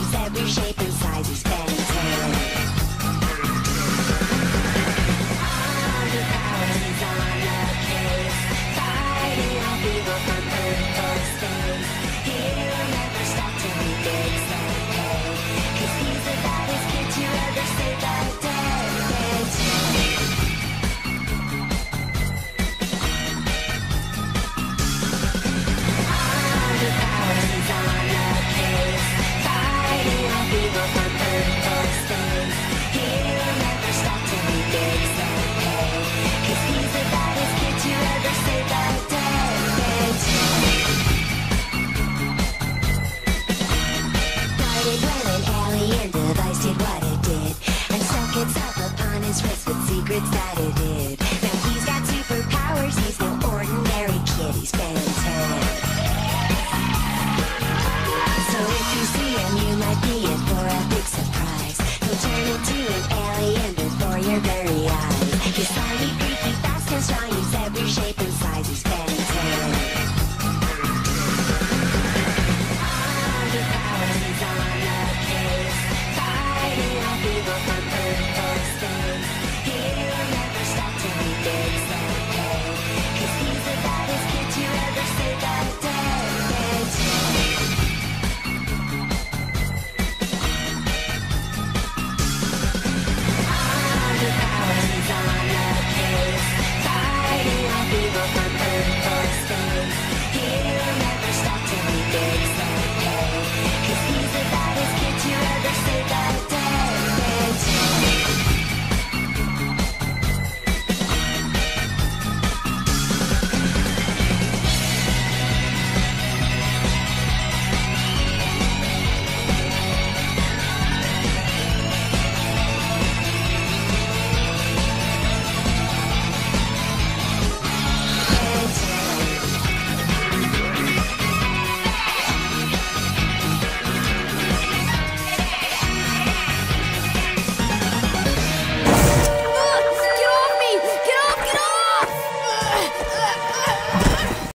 bodies, every shape and size he's been to. All the powers, he's on the case, fighting off evil from Earth or space. He'll never stop till he gets the pay, 'cause he's the baddest kid to ever save the day. Did what it did, and stuck itself upon his wrist with secrets that